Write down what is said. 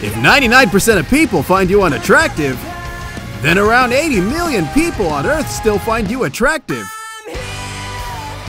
If 99% of people find you unattractive, then around 80 million people on Earth still find you attractive.